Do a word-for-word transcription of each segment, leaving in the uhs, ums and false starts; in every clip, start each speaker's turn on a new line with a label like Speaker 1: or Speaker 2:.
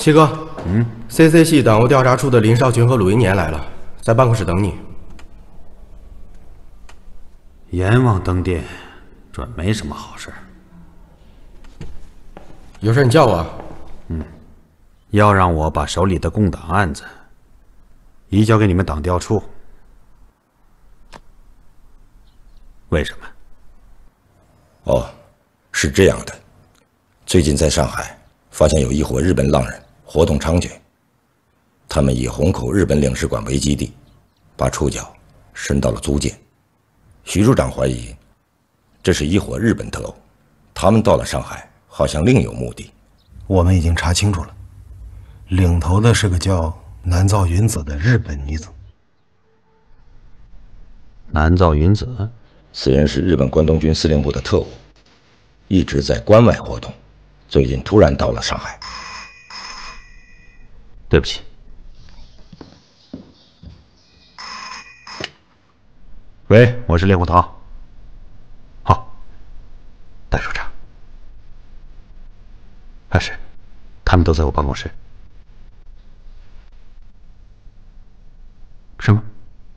Speaker 1: 七哥，嗯 ，C C 系党务调查处的林少群和鲁英年来了，在办公室等你。
Speaker 2: 阎王登殿，准没什么好事。
Speaker 1: 有事你叫我啊。
Speaker 2: 嗯，要让我把手里的共党案子移交给你们党调处。为什么？
Speaker 3: 哦，是这样的，最近在上海发现有一伙日本浪人活动猖獗，他们以虹口日本领事馆为基地，把触角伸到了租界。徐处长怀疑，这是一伙日本特务，他们到了上海，好像另有目的。
Speaker 4: 我们已经查清楚了，领头的是个叫南造云子的日本女子。
Speaker 2: 南造云子，
Speaker 3: 此人是日本关东军司令部的特务，一直在关外活动，最近突然到了上海。
Speaker 2: 对不起。喂，我是猎户桃。好，戴处长。啊是，他们都在我办公室。什么？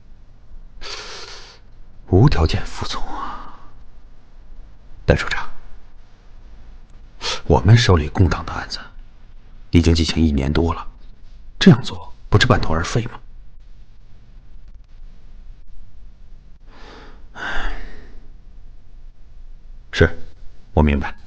Speaker 2: 无条件服从啊，戴处长。我们手里共党的案子已经进行一年多了，这样做不是半途而废吗？是，我明白。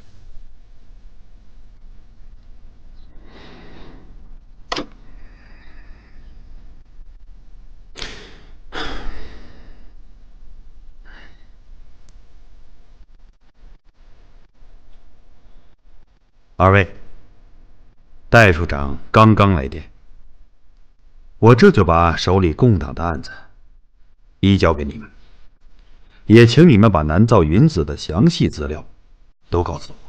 Speaker 2: 二位，戴处长刚刚来电，我这就把手里共党的案子移交给你们。也请你们把南造云子的详细资料都告诉我。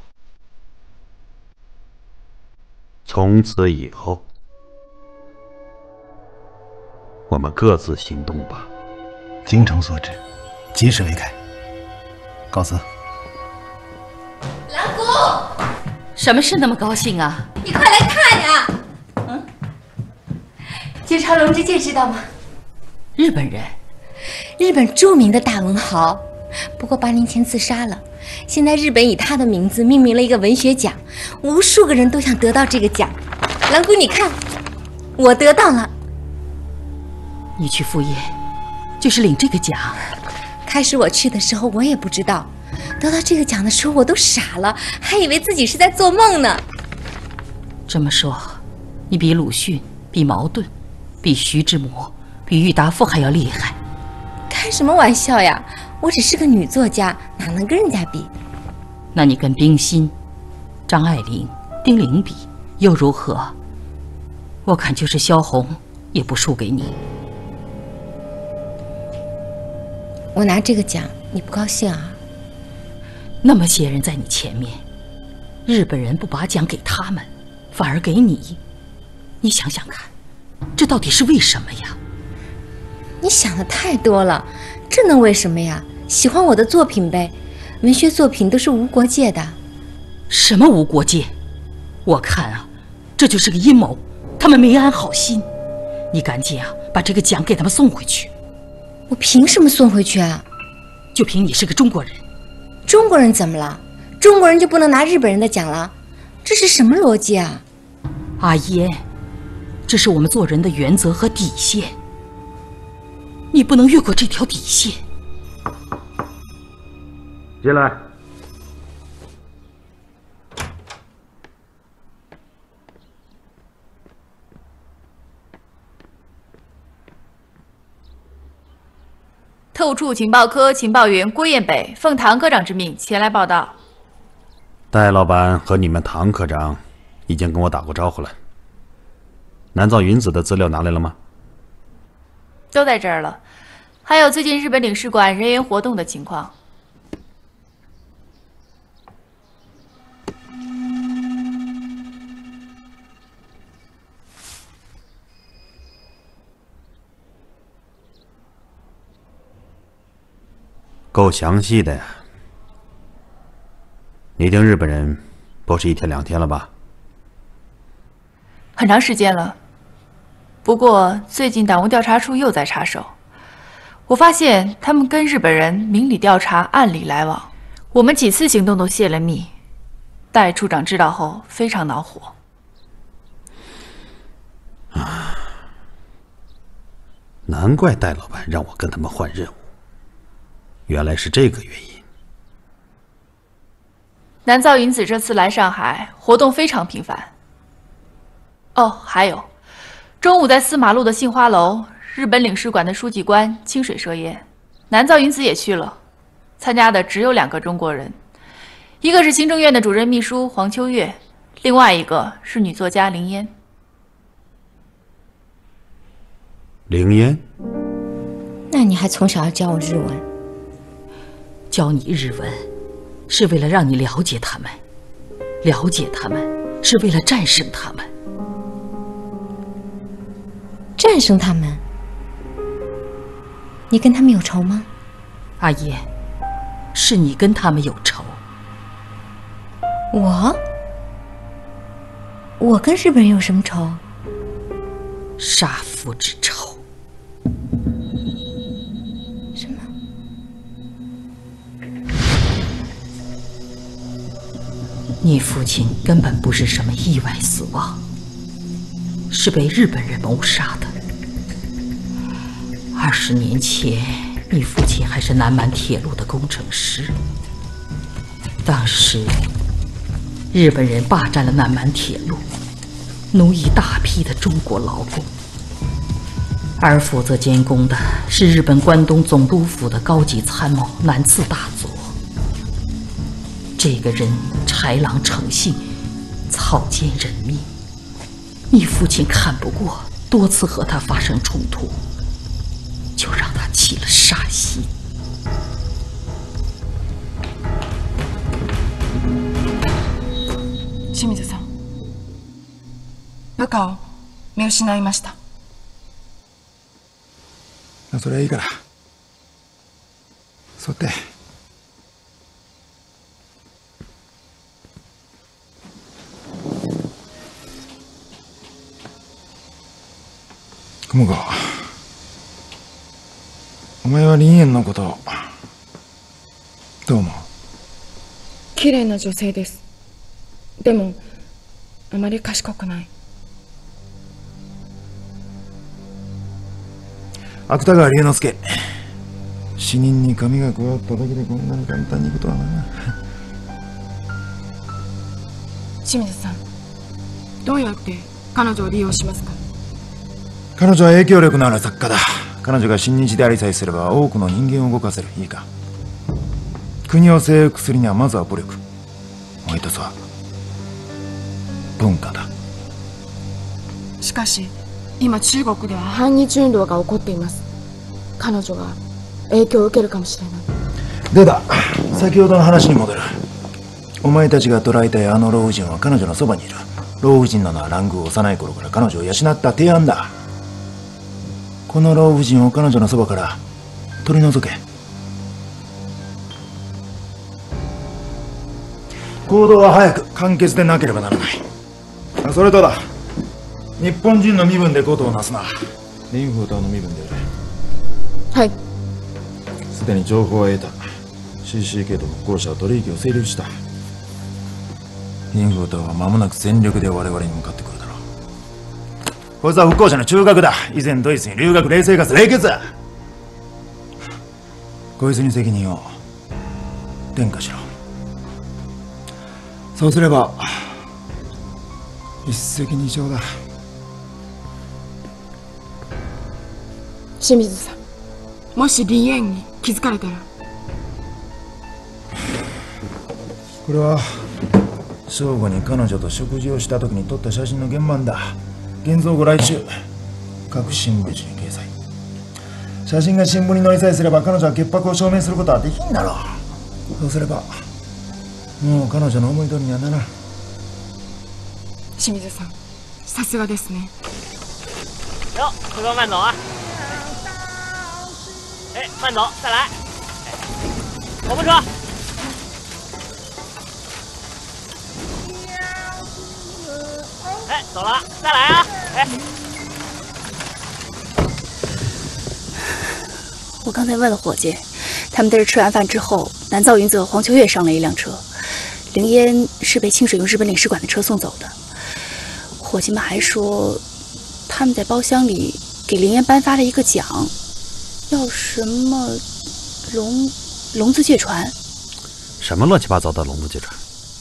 Speaker 2: 从此以后，我们各自行动吧。
Speaker 4: 精诚所至，及时为开。告辞。
Speaker 5: 蓝谷，
Speaker 6: 什么事那么高兴啊？
Speaker 5: 你快来看呀！嗯，金朝龙之介知道吗？
Speaker 6: 日本人。
Speaker 5: 日本著名的大文豪，不过八年前自杀了。现在日本以他的名字命名了一个文学奖，无数个人都想得到这个奖。蓝谷，你看，我得到了。
Speaker 6: 你去赴宴，就是领这个奖？
Speaker 5: 开始我去的时候，我也不知道，得到这个奖的时候，我都傻了，还以为自己是在做梦呢。
Speaker 6: 这么说，你比鲁迅、比茅盾、比徐志摩、比郁达夫还要厉害。
Speaker 5: 开什么玩笑呀！我只是个女作家，哪能跟人家比？
Speaker 6: 那你跟冰心、张爱玲、丁玲比又如何？我看就是萧红也不输给你。
Speaker 5: 我拿这个奖，你不高兴啊？
Speaker 6: 那么些人在你前面，日本人不把奖给他们，反而给你，你想想看，这到底是为什么呀？
Speaker 5: 你想的太多了，这能为什么呀？喜欢我的作品呗，文学作品都是无国界的。
Speaker 6: 什么无国界？我看啊，这就是个阴谋，他们没安好心。你赶紧啊，把这个奖给他们送回去。
Speaker 5: 我凭什么送回去啊？
Speaker 6: 就凭你是个中国人。
Speaker 5: 中国人怎么了？中国人就不能拿日本人的奖了？这是什么逻辑啊？
Speaker 6: 阿言，这是我们做人的原则和底线。你不能越过这条底线。
Speaker 2: 进来。
Speaker 7: 特务处情报科情报员郭彦北奉唐科长之命前来报道。
Speaker 2: 戴老板和你们唐科长已经跟我打过招呼了。南造云子的资料拿来了吗？
Speaker 7: 都在这儿了，还有最近日本领事馆人员活动的情况。
Speaker 2: 够详细的呀！你盯日本人不是一天两天了吧？
Speaker 7: 很长时间了。不过最近党务调查处又在插手，我发现他们跟日本人明里调查，暗里来往。我们几次行动都泄了密，戴处长知道后非常恼火。
Speaker 2: 啊，难怪戴老板让我跟他们换任务，原来是这个原因。
Speaker 7: 南造银子这次来上海活动非常频繁。哦，还有，中午在四马路的杏花楼，日本领事馆的书记官清水设宴，南造银子也去了，参加的只有两个中国人，一个是行政院的主任秘书黄秋月，另外一个是女作家林嫣。
Speaker 2: 林嫣，
Speaker 5: 那你还从小要教我日文？
Speaker 6: 教你日文，是为了让你了解他们，了解他们是为了战胜他们。
Speaker 5: 战胜他们？你跟他们有仇吗？
Speaker 6: 阿燕，是你跟他们有仇。
Speaker 5: 我？我跟日本人有什么仇？
Speaker 6: 杀父之仇。
Speaker 5: 什么？
Speaker 6: 你父亲根本不是什么意外死亡，是被日本人谋杀的。二十年前，你父亲还是南满铁路的工程师。当时，日本人霸占了南满铁路，奴役大批的中国劳工，而负责监工的是日本关东总督府的高级参谋南次大佐。这个人豺狼成性，草菅人命。你父亲看不过，多次和他发生冲突，就让他起了杀心。
Speaker 8: 清水さん、部下を見失いました。
Speaker 9: それはいいから。座って。雲川、お前は林園のことどう思う？
Speaker 8: 綺麗な女性です。でもあまり賢くない。
Speaker 9: 芥川龍之介、死人に髪が加わっただけでこんなに簡単にいくとはな。
Speaker 8: 清水さん、どうやって彼女を利用しますか？
Speaker 9: 彼女は影響力のある作家だ。彼女が親日でありさえすれば多くの人間を動かせる。いいか、国を征服するにはまずは武力、もう一つは文化だ。
Speaker 8: しかし今中国では反日運動が起こっています。彼女が影響を受けるかもしれない。
Speaker 9: でだ、先ほどの話に戻る。お前たちが捕らえたいあの老婦人は彼女のそばにいる。老婦人なのは蘭宮、幼い頃から彼女を養った提案だ。この老婦人を彼女のそばから取り除け。行動は早く簡潔でなければならない。それとだ、日本人の身分でことをなすな。リンフーターの身分である。
Speaker 8: はい。
Speaker 9: すでに情報は得た。 シーシーケー と国交省は取引を成立した。リンフーターは間もなく全力で我々に向かってくるだろう。こいつは復興者の中核だ。以前ドイツに留学、冷生活、冷血だ。こいつに責任を転嫁しろ。そうすれば一石二鳥だ。
Speaker 8: 清水さん、もし林園に気づかれたら。
Speaker 9: これは正午に彼女と食事をした時に撮った写真の原版だ。現像後来週各新聞紙に掲載。写真が新聞に載りさえすれば彼女は潔白を証明することはできんだろう。そうすればもう彼女の思い通りにはならん。
Speaker 8: 清水さん、さすがですね。
Speaker 10: 哟，师哥慢走啊！哎，慢走，再来！哎，火步车。哎， 哎，走了，再来啊！哎，
Speaker 11: 我刚才问了伙计，他们在这吃完饭之后，南噪云子和黄秋月上了一辆车，凌烟是被清水用日本领事馆的车送走的。伙计们还说，他们在包厢里给凌烟颁发了一个奖，要什么龙龙字芥传。
Speaker 2: 什么乱七八糟的龙字芥传？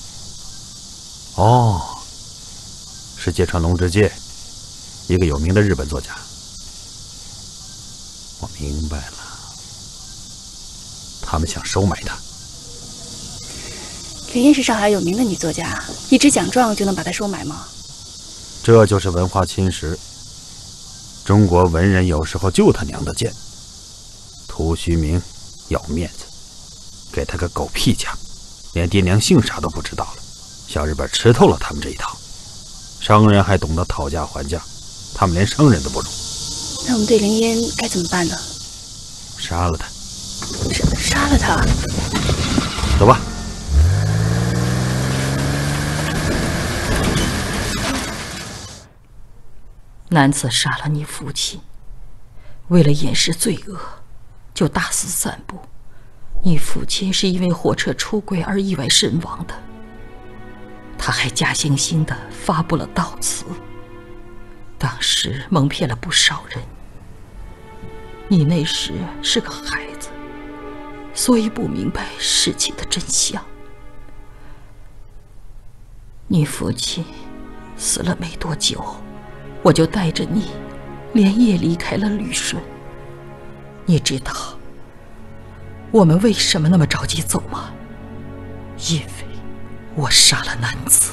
Speaker 2: 哦，是芥川龙之介，一个有名的日本作家。我明白了，他们想收买他。
Speaker 11: 凌烟是上海有名的女作家，一纸奖状就能把她收买吗？
Speaker 2: 这就是文化侵蚀。中国文人有时候就他娘的贱，图虚名，要面子，给他个狗屁奖，连爹娘姓啥都不知道了。小日本吃透了他们这一套，商人还懂得讨价还价，他们连商人都不如。
Speaker 11: 那我们对凌烟该怎么办呢？
Speaker 2: 杀了他。
Speaker 11: 杀杀了他？
Speaker 2: 走吧。
Speaker 6: 男子杀了你父亲，为了掩饰罪恶，就大肆散布你父亲是因为火车出轨而意外身亡的。他还假惺惺地发布了悼词，当时蒙骗了不少人。你那时是个孩子，所以不明白事情的真相。你父亲死了没多久，我就带着你连夜离开了旅顺。你知道我们为什么那么着急走吗？因为我杀了男子。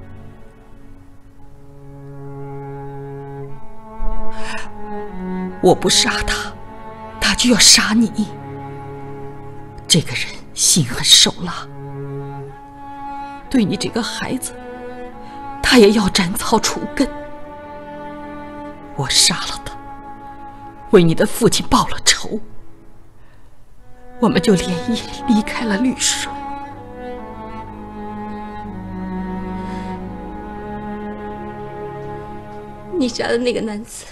Speaker 6: 我不杀他，他就要杀你。这个人心狠手辣，对你这个孩子，他也要斩草除根。我杀了他，为你的父亲报了仇。我们就连夜离开了旅顺。
Speaker 5: 你杀的那个男子，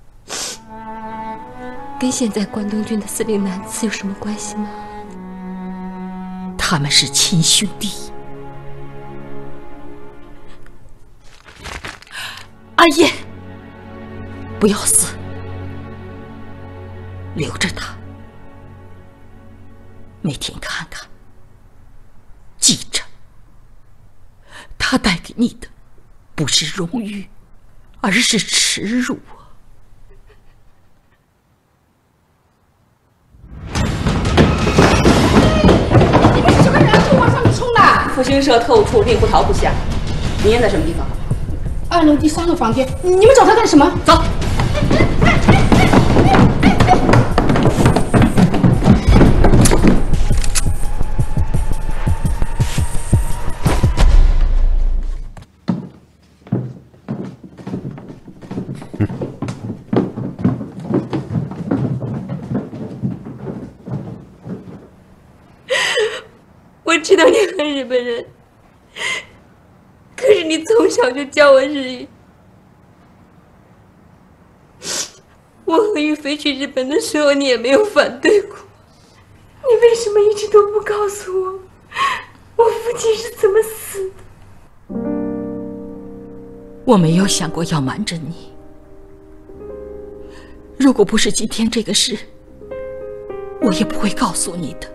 Speaker 5: 跟现在关东军的司令男子有什么关系吗？
Speaker 6: 他们是亲兄弟。阿燕，不要死，留着他，每天看看，记着，他带给你的不是荣誉，而是耻辱啊！
Speaker 12: 你们什么人就往上面冲了？复兴社特务处令狐桃部下，林烟在什么地方？二楼第三个房间。你们找他干什么？走。
Speaker 5: 我知道你恨日本人，可是你从小就教我日语。我和玉飞去日本的时候，你也没有反对过，你为什么一直都不告诉我，我父亲是怎么死的？
Speaker 6: 我没有想过要瞒着你。如果不是今天这个事，我也不会告诉你的。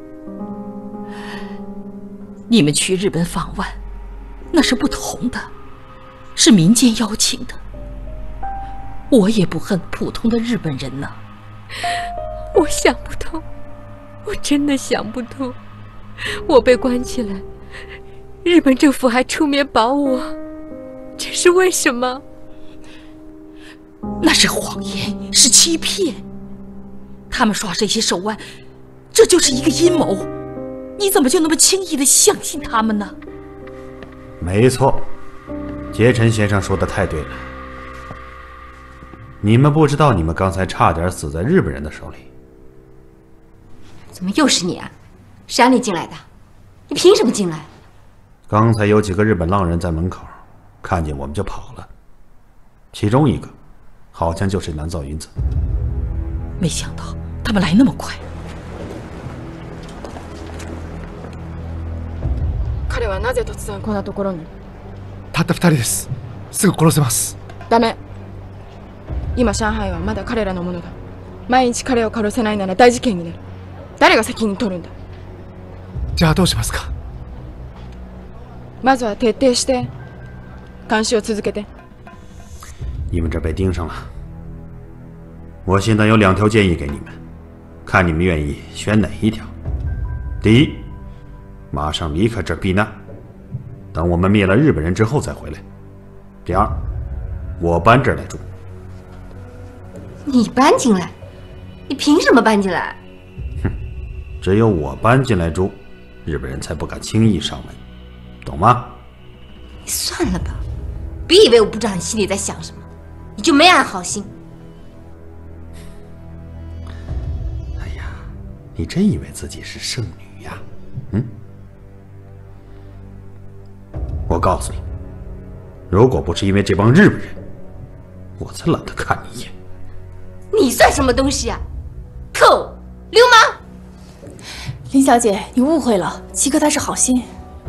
Speaker 6: 你们去日本访问，那是不同的，是民间邀请的。我也不恨普通的日本人呢。
Speaker 5: 我想不通，我真的想不通。我被关起来，日本政府还出面保我，这是为什么？
Speaker 6: 那是谎言，是欺骗。他们耍这些手腕，这就是一个阴谋。你怎么就那么轻易地相信他们呢？
Speaker 2: 没错，结尘先生说的太对了。你们不知道，你们刚才差点死在日本人的手里。
Speaker 5: 怎么又是你啊？谁让你进来的？你凭什么进来？
Speaker 2: 刚才有几个日本浪人在门口，看见我们就跑了。 其中一个好像就是南造云子。
Speaker 6: 没想到他们来那么快。
Speaker 8: 彼はなぜ突然こんなところに？
Speaker 13: たった二人です。すぐ殺せます。
Speaker 8: ダメ。今上海はまだ彼らのものだ。毎日彼を殺せないなら大事件になる。誰が責任取るんだ？
Speaker 13: じゃあどうしますか？
Speaker 8: まずは徹底して監視を続けて。
Speaker 2: 你们这被盯上了。我现在有两条建议给你们，看你们愿意选哪一条。第一，马上离开这儿避难，等我们灭了日本人之后再回来。第二，我搬这儿来住。
Speaker 5: 你搬进来？你凭什么搬进来？
Speaker 2: 哼，只有我搬进来住，日本人才不敢轻易上门，懂吗？
Speaker 5: 你算了吧，别以为我不知道你心里在想什么，你就没安好心。
Speaker 2: 哎呀，你真以为自己是圣女呀？嗯？我告诉你，如果不是因为这帮日本人，我才懒得看你一眼。
Speaker 5: 你算什么东西啊？可恶，流氓！
Speaker 11: 林小姐，你误会了，七哥他是好心。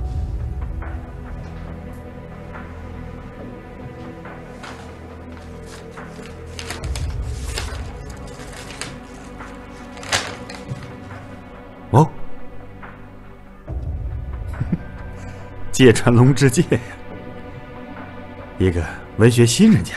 Speaker 2: 哦，芥川龙之介呀，一个文学新人家。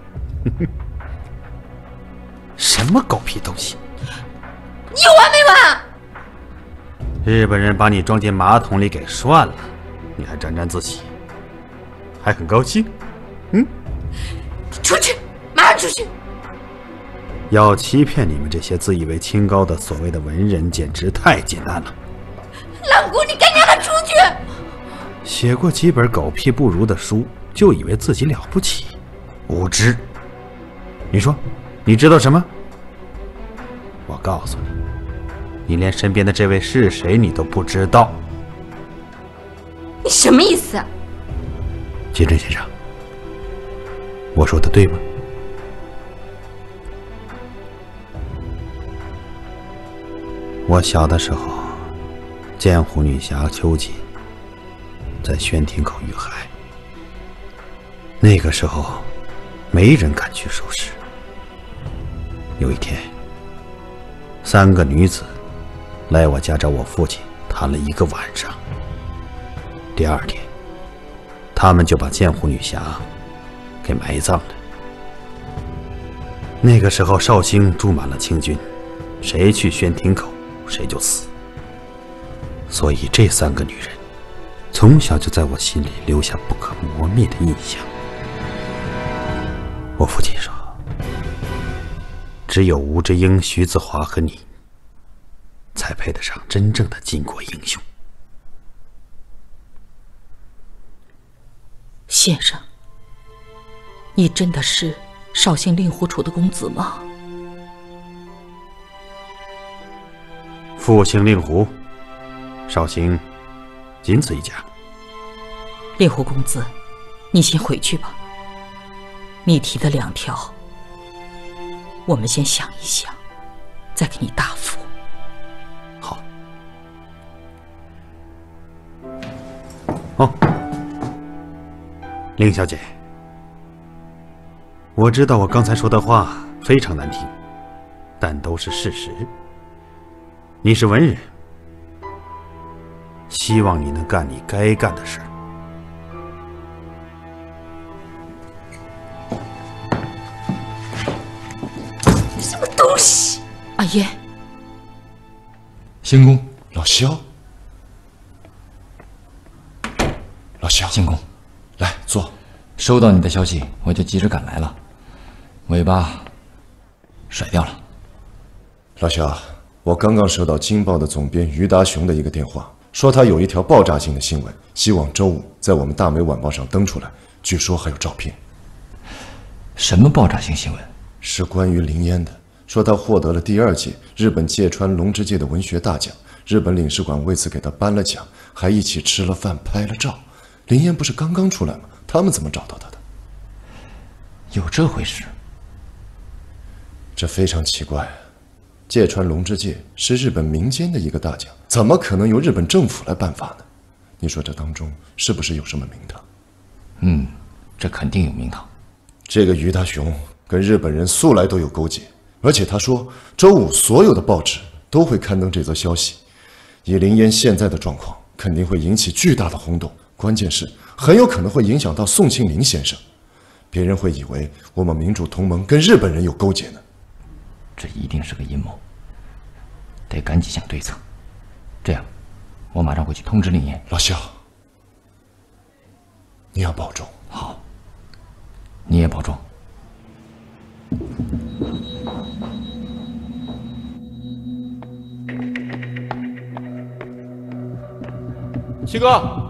Speaker 2: 什么狗屁东西！
Speaker 5: 你有完没完？
Speaker 2: 日本人把你装进马桶里给涮了，你还沾沾自喜，还很高兴？嗯？
Speaker 5: 出去，马上出去！
Speaker 2: 要欺骗你们这些自以为清高的所谓的文人，简直太简单了。
Speaker 5: 浪姑，你赶紧让他出去！
Speaker 2: 写过几本狗屁不如的书，就以为自己了不起，无知。你说，你知道什么？我告诉你，你连身边的这位是谁你都不知道。
Speaker 5: 你什么意思啊？
Speaker 2: 金针先生，我说的对吗？我小的时候，剑湖女侠秋瑾在宣亭口遇害，那个时候没人敢去收尸。有一天，三个女子来我家找我父亲谈了一个晚上。第二天，他们就把剑湖女侠给埋葬了。那个时候绍兴住满了清军，谁去宣亭口谁就死。所以这三个女人从小就在我心里留下不可磨灭的印象。我父亲说，只有吴志英、徐子华和你，才配得上真正的巾帼英雄。
Speaker 6: 先生，你真的是绍兴令狐楚的公子吗？
Speaker 2: 复姓令狐，绍兴仅此一家。
Speaker 6: 令狐公子，你先回去吧。你提的两条，我们先想一想，再给你答复。
Speaker 2: 好。哦，令小姐，我知道我刚才说的话非常难听，但都是事实。你是文人，希望你能干你该干的事。
Speaker 5: 什么东西？
Speaker 6: 阿爷，
Speaker 14: 仙公，老萧，老萧，
Speaker 15: 仙公，
Speaker 14: 来坐。
Speaker 15: 收到你的消息，我就急着赶来了，尾巴甩掉了。
Speaker 14: 老萧，我刚刚收到《京报》的总编于达雄的一个电话，说他有一条爆炸性的新闻，希望周五在我们大美晚报上登出来，据说还有照片。
Speaker 15: 什么爆炸性新闻？
Speaker 14: 是关于林烟的，说他获得了第二届日本芥川龙之介的文学大奖，日本领事馆为此给他颁了奖，还一起吃了饭、拍了照。林烟不是刚刚出来吗？他们怎么找到他的？
Speaker 15: 有这回事？
Speaker 14: 这非常奇怪。芥川龙之介是日本民间的一个大奖，怎么可能由日本政府来颁发呢？你说这当中是不是有什么名堂？
Speaker 15: 嗯，这肯定有名堂。
Speaker 14: 这个于大雄跟日本人素来都有勾结，而且他说周五所有的报纸都会刊登这则消息。以林烟现在的状况，肯定会引起巨大的轰动。关键是很有可能会影响到宋庆龄先生，别人会以为我们民主同盟跟日本人有勾结呢。
Speaker 15: 这一定是个阴谋，得赶紧想对策。这样，我马上回去通知林烟。
Speaker 14: 老肖，你要保重。
Speaker 15: 好，你也保重。
Speaker 1: 七哥。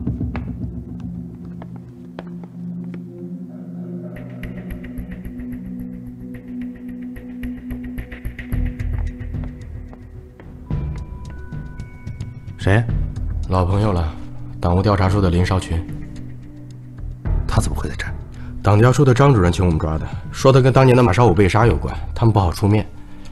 Speaker 2: 谁？
Speaker 1: 老朋友了，党务调查处的林少群。
Speaker 2: 他怎么会在这儿？
Speaker 1: 党调处的张主任请我们抓的，说他跟当年的马少武被杀有关，他们不好出面。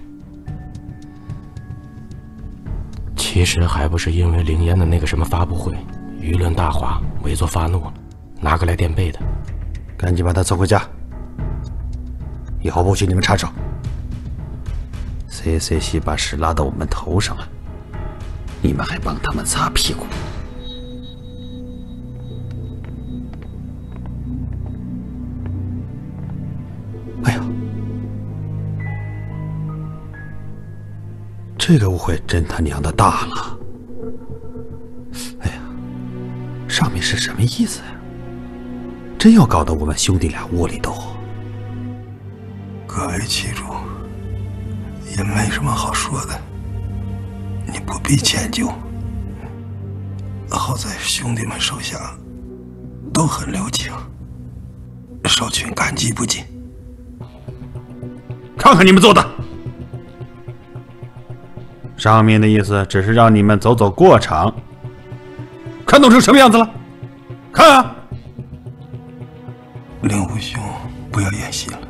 Speaker 1: 其实还不是因为林烟的那个什么发布会，舆论大哗，委座发怒了，拿过来垫背的。
Speaker 2: 赶紧把他送回家，以后不许你们插手。C C 系把事拉到我们头上了。 你们还帮他们擦屁股？哎呀，这个误会真他娘的大了！哎呀，上面是什么意思呀？真要搞得我们兄弟俩窝里斗？
Speaker 4: 各位旗主，也没什么好说的。 你不必迁就，好在兄弟们手下都很留情，少群感激不尽。
Speaker 2: 看看你们做的，上面的意思只是让你们走走过场，看弄成什么样子了？看啊！
Speaker 4: 令狐兄，不要演戏了，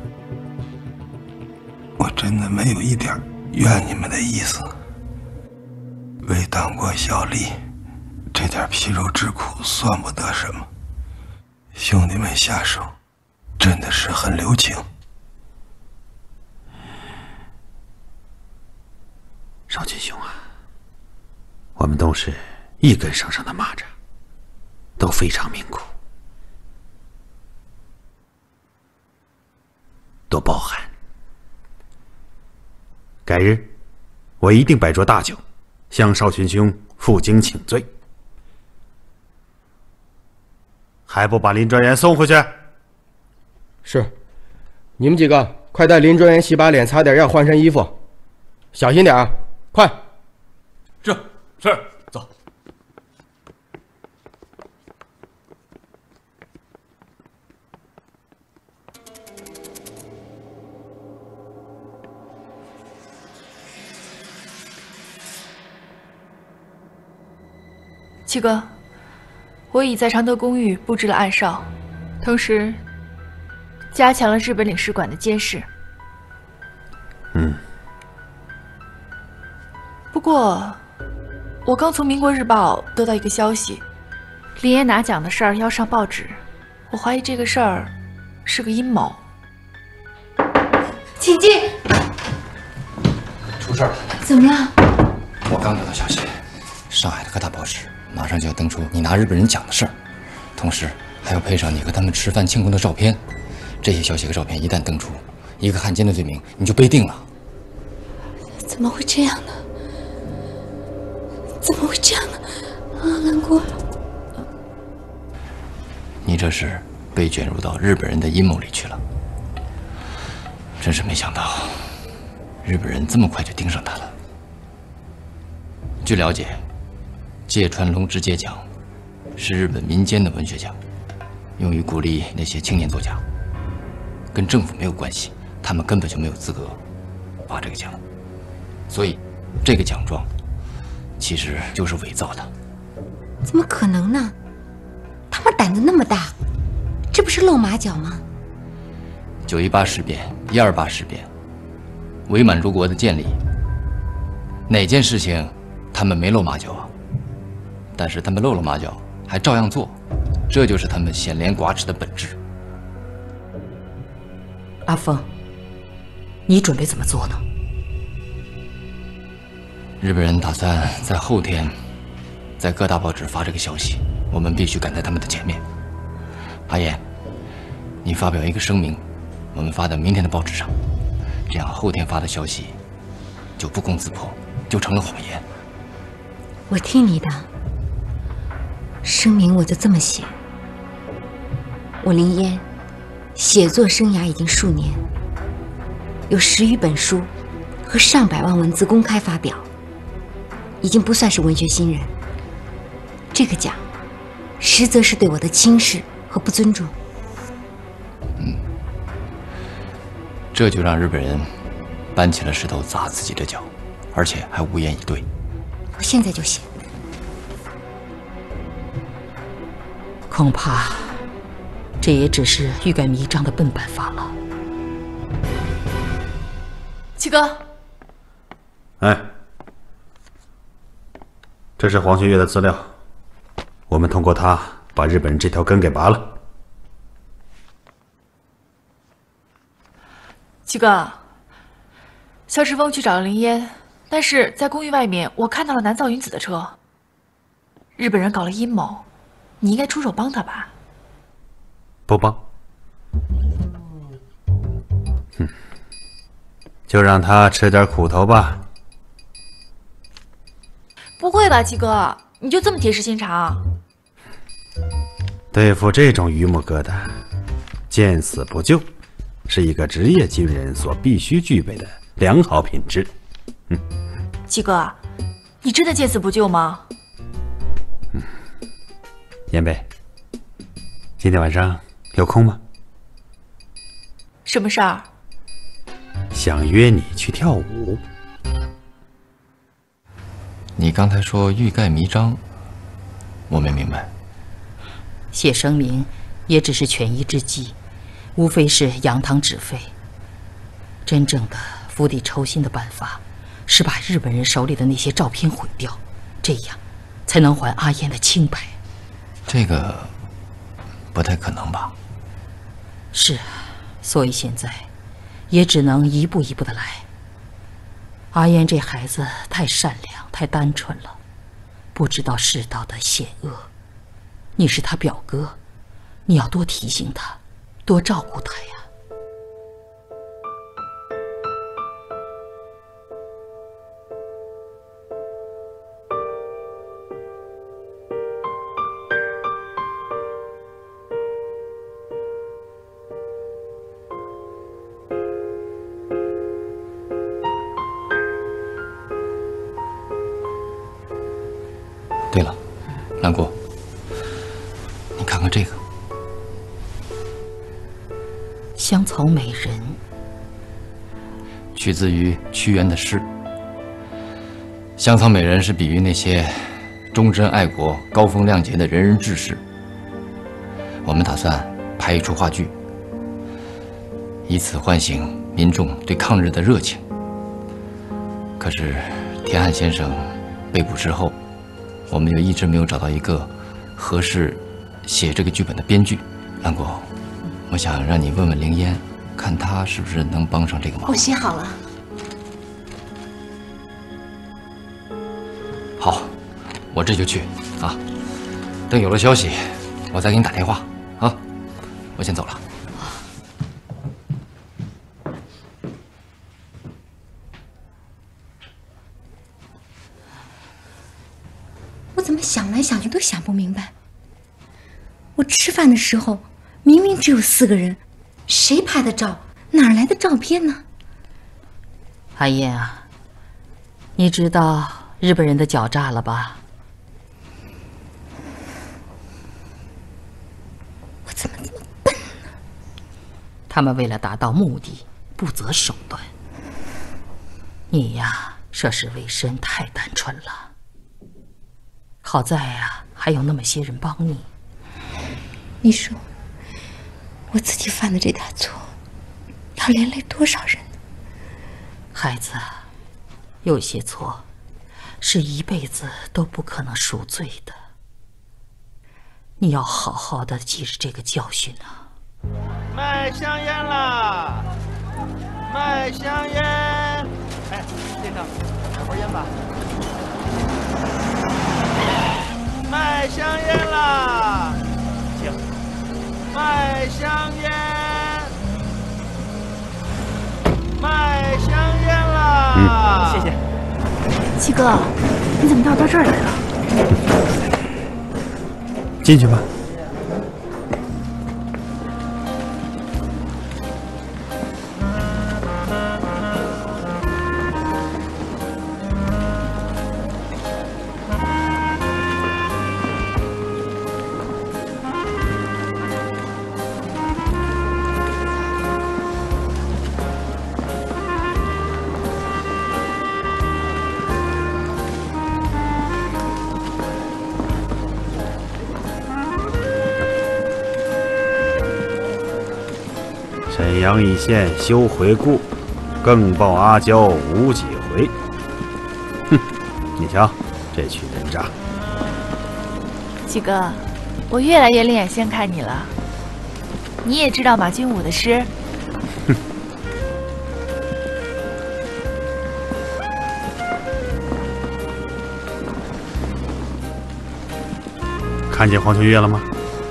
Speaker 4: 我真的没有一点怨你们的意思。 为党国效力，这点皮肉之苦算不得什么。兄弟们下手真的是很留情。
Speaker 2: 少群兄啊，我们都是一根绳上的蚂蚱，都非常命苦，多包涵。改日，我一定摆桌大酒。 向少群兄负荆请罪，还不把林专员送回去？
Speaker 1: 是，你们几个快带林专员洗把脸、擦点药、换身衣服，小心点啊！快！
Speaker 2: 是是，走。
Speaker 7: 七哥，我已在常德公寓布置了暗哨，同时加强了日本领事馆的监视。
Speaker 2: 嗯。
Speaker 7: 不过，我刚从《民国日报》得到一个消息，林烟拿奖的事儿要上报纸，我怀疑这个事儿是个阴谋。
Speaker 5: 请进。
Speaker 15: 出事了！
Speaker 5: 怎么了？
Speaker 15: 我刚得到消息，上海的各大报纸。 马上就要登出你拿日本人奖的事儿，同时还要配上你和他们吃饭庆功的照片。这些消息和照片一旦登出，一个汉奸的罪名你就被定了。
Speaker 5: 怎么会这样呢？怎么会这样呢？啊，难过了。
Speaker 15: 你这是被卷入到日本人的阴谋里去了。真是没想到，日本人这么快就盯上他了。据了解。 芥川龙之介奖是日本民间的文学奖，用于鼓励那些青年作家，跟政府没有关系，他们根本就没有资格发这个奖。所以，这个奖状其实就是伪造的。
Speaker 5: 怎么可能呢？他们胆子那么大，这不是露马脚吗？
Speaker 15: 九一八事变、一二八事变、伪满洲国的建立，哪件事情他们没露马脚啊？但是他们露了马脚，还照样做，这就是他们显廉寡耻的本质。
Speaker 6: 阿峰，你准备怎么做呢？
Speaker 15: 日本人打算在后天，在各大报纸发这个消息，我们必须赶在他们的前面。阿燕，你发表一个声明，我们发到明天的报纸上，这样后天发的消息就不攻自破，就成了谎言。
Speaker 5: 我听你的，声明我就这么写。我林嫣写作生涯已经数年，有十余本书和上百万文字公开发表，已经不算是文学新人。这个奖，实则是对我的轻视和不尊重。
Speaker 15: 嗯，这就让日本人搬起了石头砸自己的脚，而且还无言以对。
Speaker 5: 我现在就写。
Speaker 6: 恐怕这也只是欲盖弥彰的笨办法了。
Speaker 7: 七哥，
Speaker 2: 哎，这是黄学月的资料，我们通过他把日本人这条根给拔了。
Speaker 7: 七哥，肖世峰去找了林嫣，但是在公寓外面我看到了南造云子的车。日本人搞了阴谋，你应该出手帮他吧？
Speaker 2: 不帮，哼，就让他吃点苦头吧。
Speaker 7: 不会吧，七哥，你就这么铁石心肠？
Speaker 2: 对付这种榆木疙瘩，见死不救，是一个职业军人所必须具备的良好品质。嗯，
Speaker 7: 七哥，你真的见死不救吗？
Speaker 2: 嗯，燕贝，今天晚上有空吗？
Speaker 7: 什么事儿？
Speaker 2: 想约你去跳舞。
Speaker 15: 你刚才说欲盖弥彰，我没明白。
Speaker 6: 写声明也只是权宜之计，无非是扬汤止沸。真正的釜底抽薪的办法，是把日本人手里的那些照片毁掉，这样才能还阿燕的清白。
Speaker 15: 这个不太可能吧？
Speaker 6: 是啊，所以现在也只能一步一步的来。阿燕这孩子太善良，太单纯了，不知道世道的险恶。你是他表哥，你要多提醒他，多照顾他呀。
Speaker 15: 对了，兰姑，你看看这个，
Speaker 6: 香草美人，
Speaker 15: 取自于屈原的诗。香草美人是比喻那些忠贞爱国、高风亮节的仁人志士。我们打算拍一出话剧，以此唤醒民众对抗日的热情。可是田汉先生被捕之后，我们又一直没有找到一个合适写这个剧本的编剧。兰国，我想让你问问凌嫣，看她是不是能帮上这个忙。
Speaker 5: 我写好了。
Speaker 15: 好，我这就去啊。等有了消息，我再给你打电话啊。我先走了。
Speaker 5: 我怎么想来想去都想不明白。我吃饭的时候明明只有四个人，谁拍的照？哪来的照片呢？
Speaker 6: 阿燕啊，你知道日本人的狡诈了吧？
Speaker 5: 我怎么这么笨呢？
Speaker 6: 他们为了达到目的，不择手段。你呀，涉世未深，太单纯了。好在呀，还有那么些人帮你。
Speaker 5: 你说，我自己犯的这大错， 要连累多少人呢？
Speaker 6: 孩子，有些错是一辈子都不可能赎罪的。你要好好的记着这个教训啊！
Speaker 10: 卖香烟啦！卖香烟！哎，先生，买包烟吧。卖香烟啦！请。卖香烟！卖香烟啦！
Speaker 13: 嗯，谢谢。
Speaker 11: 七哥，你怎么到到这儿来了？
Speaker 2: 进去吧。沈阳一线休回顾，更报阿娇无几回。哼，你瞧，这曲人渣。
Speaker 7: 七哥，我越来越另眼相看你了。你也知道马君武的诗？
Speaker 2: 哼。看见黄秋月了吗？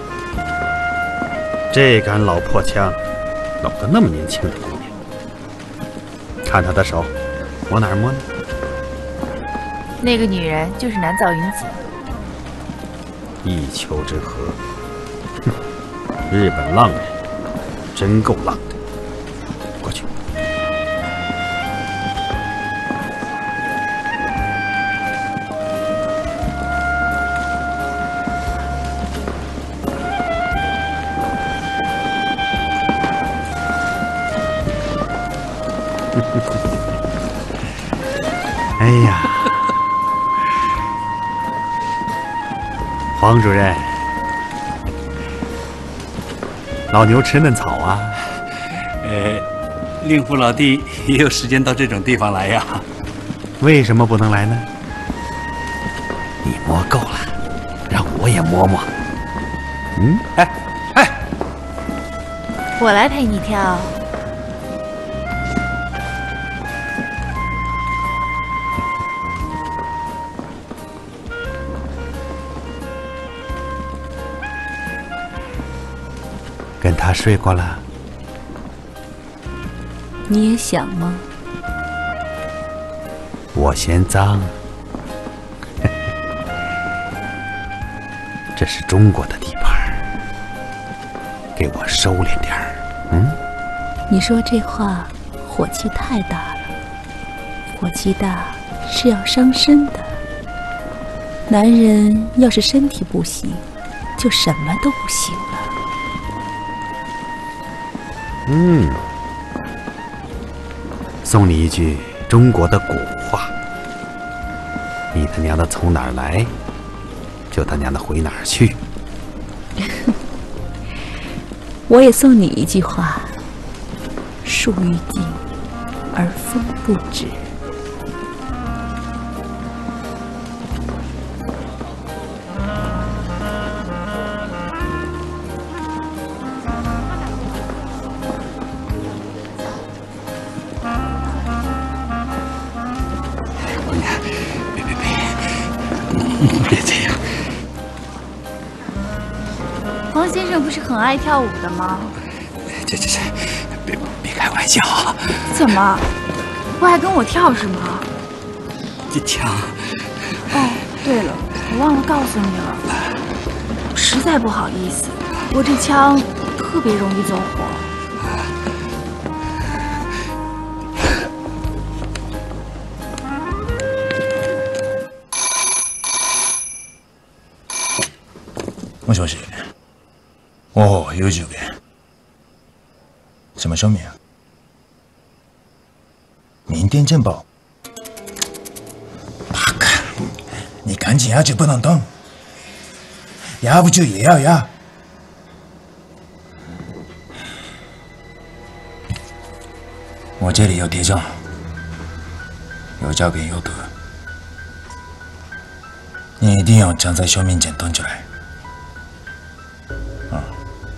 Speaker 2: 这杆老破枪。老得那么年轻的姑娘，看她的手，摸哪儿摸呢？
Speaker 7: 那个女人就是南诏云子。
Speaker 2: 一丘之貉，哼，日本浪人，真够浪的。过去。哎呀，黄主任，老牛吃嫩草啊。
Speaker 16: 呃，令狐老弟也有时间到这种地方来呀？
Speaker 2: 为什么不能来呢？
Speaker 16: 你摸够了，让我也摸摸。
Speaker 2: 嗯，哎哎，
Speaker 7: 我来陪你跳。
Speaker 2: 跟他睡过了，
Speaker 11: 你也想吗？
Speaker 2: 我嫌脏，这是中国的地盘，给我收敛点儿。嗯，
Speaker 11: 你说这话火气太大了，火气大是要伤身的。男人要是身体不行，就什么都不行了。
Speaker 2: 嗯，送你一句中国的古话：你他娘的从哪儿来，就他娘的回哪儿去。
Speaker 11: 我也送你一句话：树欲静而风不止。
Speaker 16: 别这样，
Speaker 7: 黄先生不是很爱跳舞的吗？
Speaker 16: 这这这，别别开玩笑。
Speaker 7: 怎么？不爱跟我跳是吗？
Speaker 16: 这枪……
Speaker 7: 哦，对了，我忘了告诉你了，实在不好意思，我这枪特别容易走火。
Speaker 9: もしもし。おお、有九遍。什么声明？明天见报。巴卡，你赶紧下去，不能等。要不就也要压。 我这里有谍证，有照片有图，你一定要站在小面前蹲出来。啊！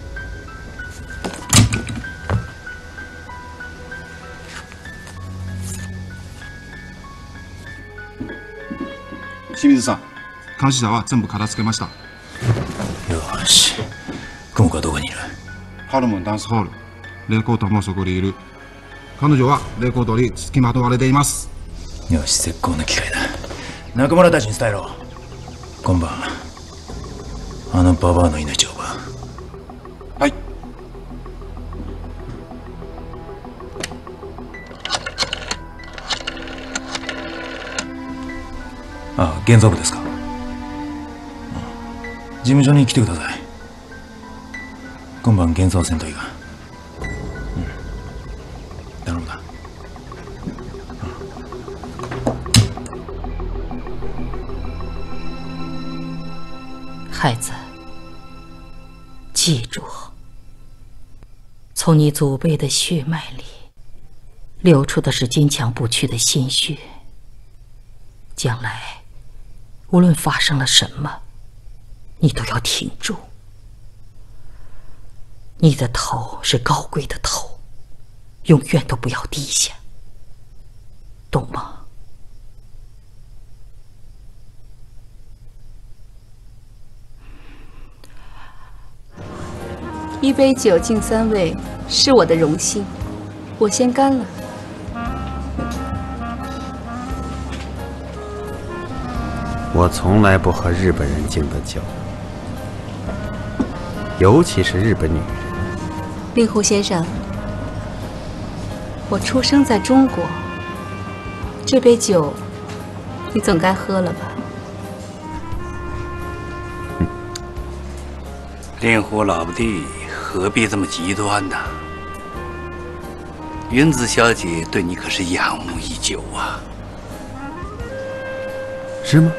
Speaker 13: 清水さん、監視者は全部片付けました。
Speaker 9: よし。久美子はどこにいる？
Speaker 13: ハルモンダンスホール。レコードもそこにいる。彼女はレコードに付きまとわれています。
Speaker 9: よし、絶好の機会だ。中村たちに伝えろ。今晩あのババアの命を奪う。
Speaker 13: はい。
Speaker 9: ああ、現像部ですか。事務所に来てください。今晩現像せんといいが。うん。頼むな。
Speaker 6: 孩子，记住，从你祖辈的血脉里流出的是坚强不屈的鲜血。将来，无论发生了什么，你都要挺住。你的头是高贵的头，永远都不要低下，懂吗？
Speaker 11: 一杯酒敬三位，是我的荣幸。我先干了。
Speaker 2: 我从来不喝日本人敬的酒，尤其是日本女人。
Speaker 11: 令狐先生，我出生在中国，这杯酒你总该喝了吧？
Speaker 16: 嗯、令狐老弟。何必这么极端呢？云子小姐对你可是仰慕已久啊。
Speaker 2: 是吗？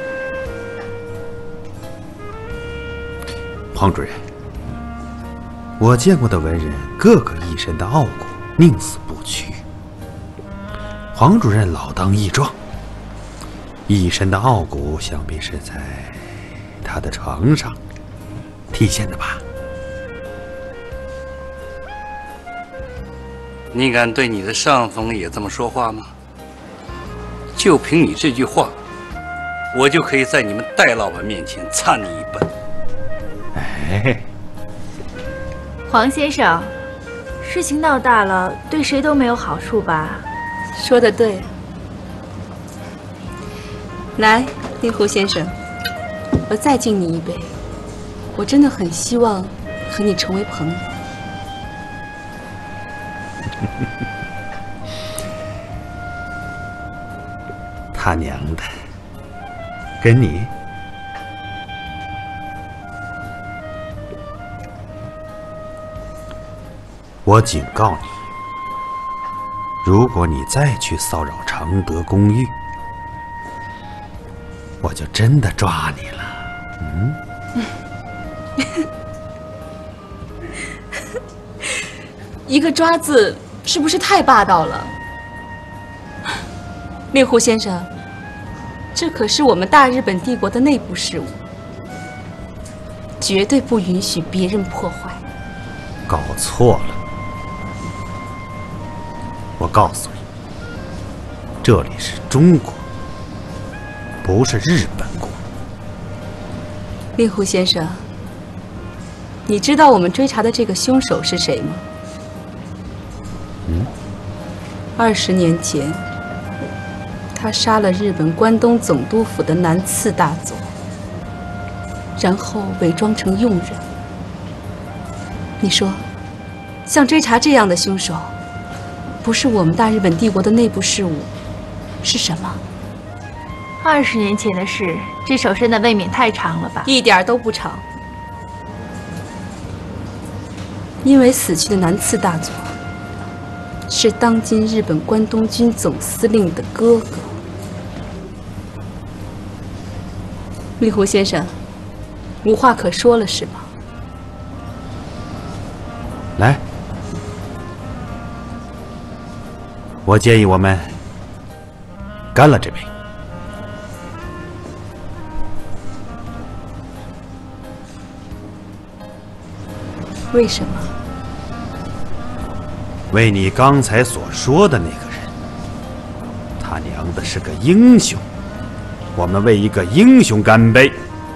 Speaker 2: 黄主任，我见过的文人个个一身的傲骨，宁死不屈。黄主任老当益壮，一身的傲骨想必是在他的床上体现的吧？
Speaker 16: 你敢对你的上峰也这么说话吗？就凭你这句话，我就可以在你们戴老板面前参你一本。
Speaker 2: 哎，
Speaker 7: 黄先生，事情闹大了，对谁都没有好处吧？
Speaker 11: 说得对。来，令狐先生，我再敬你一杯。我真的很希望和你成为朋友。
Speaker 2: 他娘的，跟你我警告你，如果你再去骚扰常德公寓，我就真的抓你了。嗯。
Speaker 11: 一个抓字是不是太霸道了？令狐先生，这可是我们大日本帝国的内部事务，绝对不允许别人破坏。
Speaker 2: 搞错了，我告诉你，这里是中国，不是日本国。
Speaker 11: 令狐先生，你知道我们追查的这个凶手是谁吗？
Speaker 2: 嗯，
Speaker 11: 二十年前，他杀了日本关东总督府的南次大佐，然后伪装成佣人。你说，像追查这样的凶手，不是我们大日本帝国的内部事务，是什么？
Speaker 7: 二十年前的事，这手伸的未免太长了吧？
Speaker 11: 一点都不长，因为死去的南次大佐是当今日本关东军总司令的哥哥。令狐先生，无话可说了是吗？
Speaker 2: 来， 我建议我们干了这杯。
Speaker 11: 为什么？
Speaker 2: 为你刚才所说的那个人，他娘的是个英雄，我们为一个英雄干杯！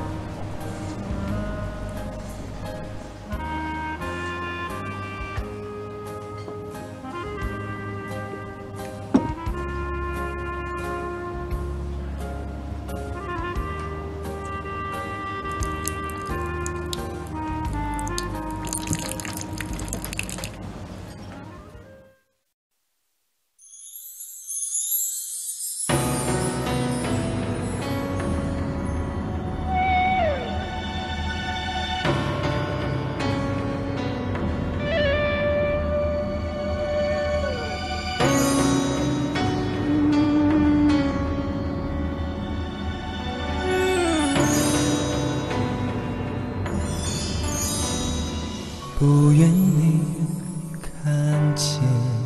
Speaker 17: 不愿你看见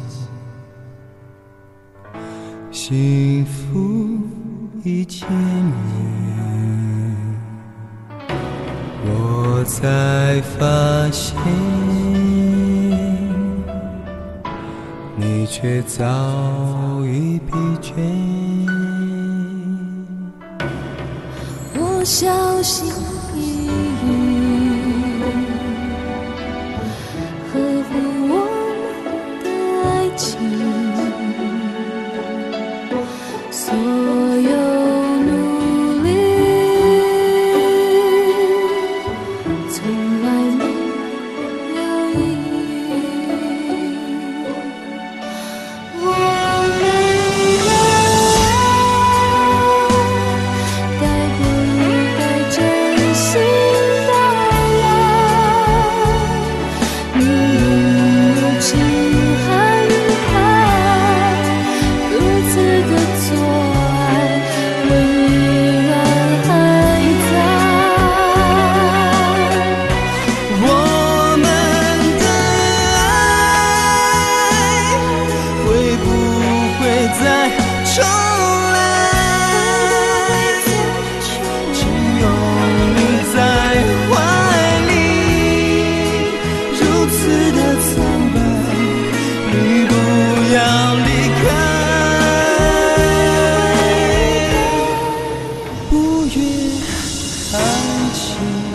Speaker 17: 幸福一千年，我才发现你却早已疲倦。
Speaker 18: 我小心翼翼呵护我们的爱情，所有努力从来没有意义。我们的爱带不应该真心的爱，明明无情很爱，如此的做爱，问依然还在。
Speaker 17: 我们的爱会不会再重来？只有你在怀里，如此的苍白，你不要离开。不愿爱情。